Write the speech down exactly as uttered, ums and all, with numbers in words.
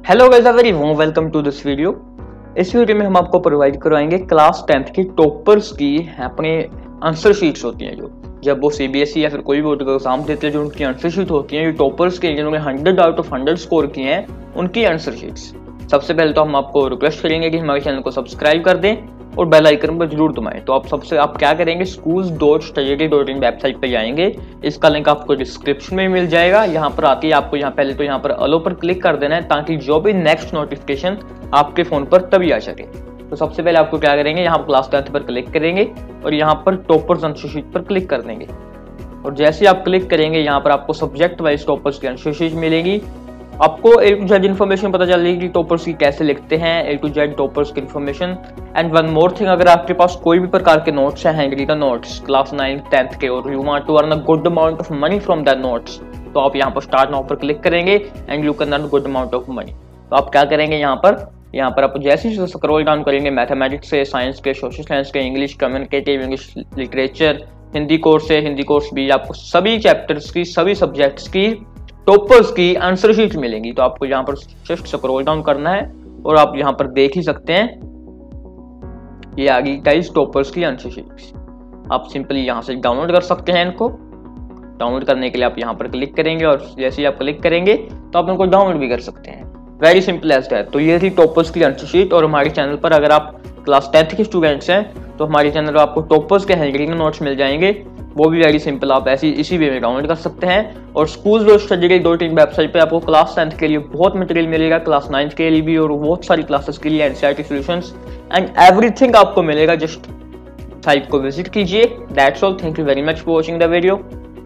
Hello guys, a very warm welcome to this video. इस video में हम आपको प्रोवाइड करवाएंगे क्लास टेंथ की टॉपर्स की अपने आंसर शीट्स होती हैं। जो जब वो सीबीएसई या फिर कोई भी बोर्ड का एग्जाम देते हैं, जो उनकी आंसर शीट होती हैं, जो टॉपर्स के जिन्होंने hundred out of hundred score किए हैं, उनकी आंसर शीट्स। सबसे पहले तो हम आपको रिक्वेस्ट करेंगे कि हमारे चैनल को सब्सक्राइब कर दें और बेल आइकन पर जरूर दबाएं। तो आप सबसे आप क्या करेंगे, schools dot study dot in website पे जाएंगे। इसका लिंक आपको डिस्क्रिप्शन में मिल जाएगा। यहाँ पर आती है आपको यहाँ पहले तो यहाँ पर अलो पर क्लिक कर देना है, ताकि जो भी नेक्स्ट नोटिफिकेशन आपके फोन पर तभी आ सके। तो सबसे पहले आपको क्या करेंगे, यहाँ क्लास टेंथ पर क्लिक करेंगे और यहाँ पर टॉपर्स आंसर शीट पर क्लिक कर देंगे। और जैसे आप क्लिक करेंगे, यहाँ पर आपको सब्जेक्ट वाइज टॉपर्स की आंसर शीट मिलेगी। आपको ए टू जेड इन्फॉर्मेशन पता चल जाएगी कि टॉपर्स की कैसे लिखते हैं, ए टू जेड टॉपर्स की information. And one more thing, अगर आपके पास कोई भी प्रकार के नोट्स हैं, handwritten notes class nine tenth के, और you want to earn a good amount of money from that notes, तो आप यहाँ पर स्टार्ट नाउ पर क्लिक करेंगे and you can earn good amount of money. तो आप क्या करेंगे, यहाँ पर यहाँ पर आप जैसे ही स्क्रॉल डाउन करेंगे, मैथमेटिक्स से, साइंस के, सोशल साइंस के, English communicative, English literature, Hindi course से, हिंदी कोर्स भी, आपको सभी चैप्टर्स की, सभी सब्जेक्ट्स की टॉपर्स की आंसर शीट मिलेंगी। तो आपको यहाँ पर जस्ट स्क्रॉल डाउन करना है और आप यहाँ पर देख ही सकते हैं, ये आ गई गाइस टॉपर्स की आंसर शीट। आप सिंपली यहाँ से डाउनलोड कर सकते हैं इनको। डाउनलोड करने के लिए आप यहाँ पर क्लिक करेंगे और जैसे ही आप क्लिक करेंगे तो आप इनको डाउनलोड भी कर सकते हैं। Very simple as that. तो ये थी टॉपर्स की आंसर शीट। और हमारे चैनल पर अगर आप क्लास टेंथ के स्टूडेंट्स हैं तो हमारे चैनल पर आपको टॉपर्स के हैंड रिटन नोट्स मिल जाएंगे। वो भी वेरी सिंपल, आप ऐसी इसी वे में डाउनलोड कर सकते हैं। और schools dot study dot in website पे आपको क्लास टेंथ के लिए बहुत मटेरियल मिलेगा, क्लास नाइन्थ के लिए भी, और बहुत सारी क्लासेस के लिए एनसीईआरटी सॉल्यूशंस एंड एवरीथिंग आपको मिलेगा। जस्ट साइट को विजिट कीजिए। That's all. Thank you very much for watching the video.